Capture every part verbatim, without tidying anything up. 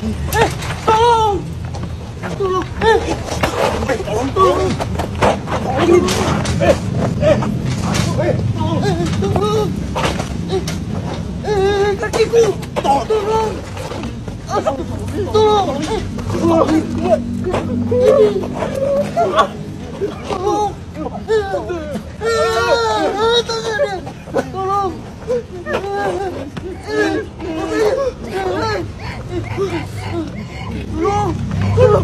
Eh, tolong! Tolong! Eh, tolong, tolong! Tolong! Eh, eh, eh, tolong! Eh, tolong! Eh, eh, kakiku! Tolong! Tolong! Tolong! Eh, tolong! Tolong! Tolong! Tolong! Tolong!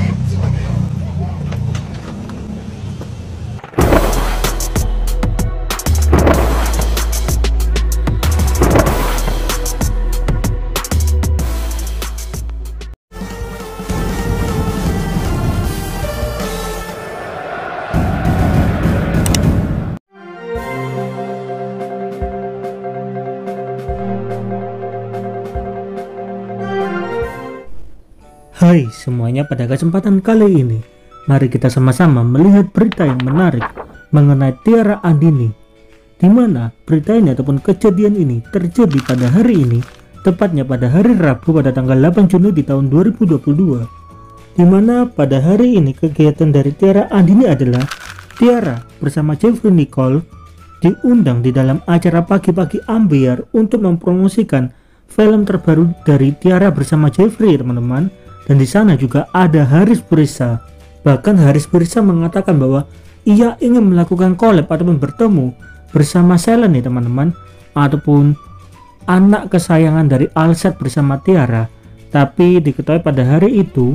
Hai semuanya, pada kesempatan kali ini mari kita sama-sama melihat berita yang menarik mengenai Tiara Andini, di mana berita ini ataupun kejadian ini terjadi pada hari ini, tepatnya pada hari Rabu pada tanggal delapan Juni di tahun dua ribu dua puluh dua, di mana pada hari ini kegiatan dari Tiara Andini adalah Tiara bersama Jeffrey Nicole diundang di dalam acara pagi-pagi ambiar untuk mempromosikan film terbaru dari Tiara bersama Jeffrey, teman-teman. Dan di sana juga ada Haris Brisa. Bahkan Haris Brisa mengatakan bahwa ia ingin melakukan collab ataupun bertemu bersama Selen nih teman-teman, ataupun anak kesayangan dari Alsat bersama Tiara. Tapi diketahui pada hari itu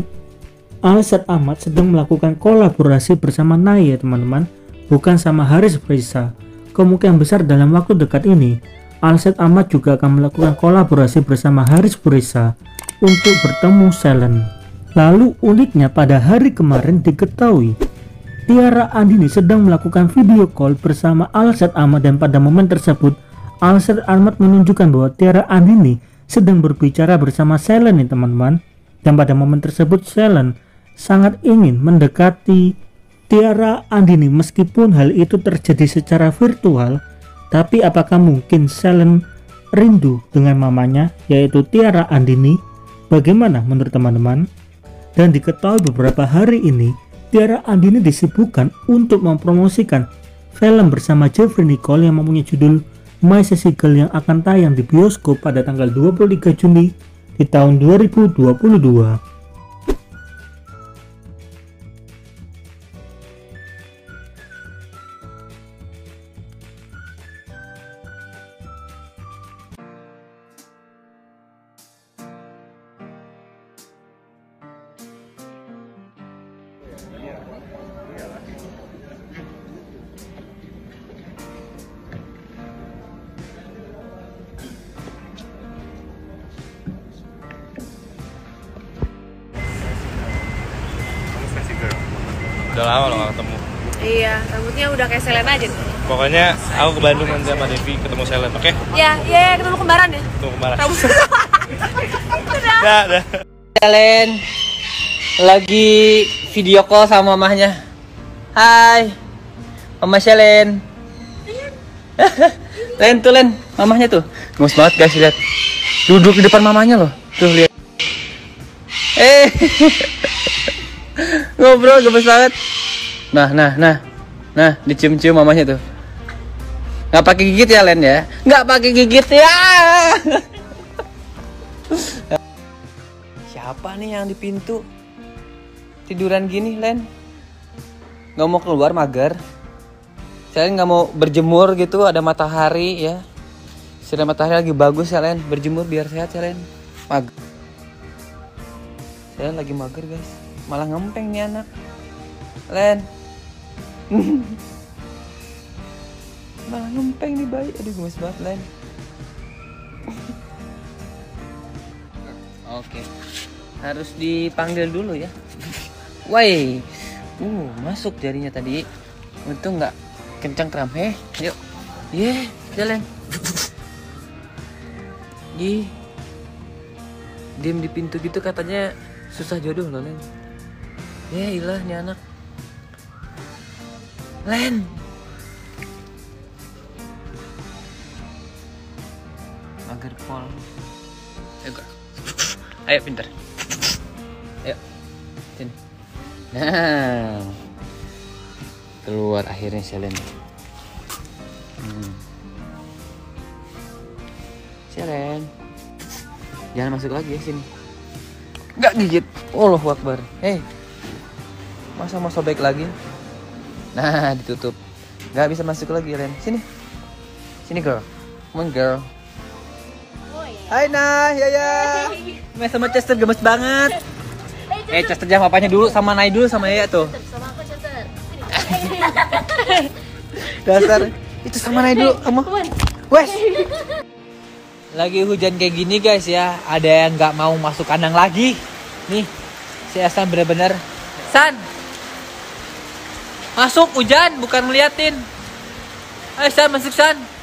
Alsat Ahmad sedang melakukan kolaborasi bersama Naya teman-teman, bukan sama Haris Brisa. Kemungkinan besar dalam waktu dekat ini Alsat Ahmad juga akan melakukan kolaborasi bersama Haris Brisa untuk bertemu Selen. Lalu uniknya pada hari kemarin diketahui Tiara Andini sedang melakukan video call bersama Alsat Ahmad, dan pada momen tersebut Alsat Ahmad menunjukkan bahwa Tiara Andini sedang berbicara bersama Selen nih teman-teman. Dan pada momen tersebut Selen sangat ingin mendekati Tiara Andini meskipun hal itu terjadi secara virtual. Tapi apakah mungkin Selen rindu dengan mamanya yaitu Tiara Andini? Bagaimana menurut teman-teman? Dan diketahui beberapa hari ini Tiara Andini disibukkan untuk mempromosikan film bersama Jeffrey Nicole yang mempunyai judul My Sassy Girl yang akan tayang di bioskop pada tanggal dua puluh tiga Juni di tahun dua ribu dua puluh dua. Udah lama lo gak ketemu. Iya, rambutnya udah kayak Selen aja nih. Pokoknya aku ke Bandung nanti sama Devi ketemu Selen, oke? Okay? Iya, iya, ya, ketemu kembaran ya. Ketemu kembaran. Rambut. Dah, dah. Selen lagi video call sama mamahnya. Hai, Mama Selen. Len tuh Len, mamahnya tuh. Gemes banget guys, lihat. Duduk di depan mamahnya loh. Tuh lihat. Eh. Ngobrol gemes banget. Nah, nah, nah. Nah, dicium-cium mamahnya tuh. Nggak pakai gigit ya, Len ya? Nggak pakai gigit ya. Siapa nih yang di pintu? Tiduran gini, Len? Nggak mau keluar, mager. Saya nggak mau berjemur gitu, ada matahari ya. Sudah matahari lagi bagus ya, Len. Berjemur biar sehat ya, Len. Mager. Saya lagi mager, guys. Malah ngempeng nih anak. Len. Malah ngempeng nih bayi. Aduh gemes banget, Len. Oke. Harus dipanggil dulu ya. Woi. Uh, masuk jarinya tadi. Untung nggak kencang kram. Heh, yuk. Ye, jalan. Ih. Diem di pintu gitu katanya susah jodoh loh, Len. Ya ilah nih anak. Len. Mager pol. Ayo, ayo pintar. Ayo. Sini. Nah. Keluar akhirnya Selen. Hmm. Selen. Jangan masuk lagi ya sini. Enggak gigit. Allahu Akbar. Hei. Masa mau sobek lagi? Nah, ditutup. Enggak bisa masuk lagi, Ren. Sini. Sini, girl. Come on, girl. Hai, Nah, ya ya. Mes sama Chester gemes banget. Eh, Chester jangan papanya dulu sama Nay dulu sama Yaya tuh. Sama aku Chester. Dasar. Itu sama Nay dulu, kamu. Wes. Lagi hujan kayak gini guys ya, ada yang nggak mau masuk kandang lagi. Nih, si San bener-bener. San, masuk hujan bukan ngeliatin. Ayo San, masuk San.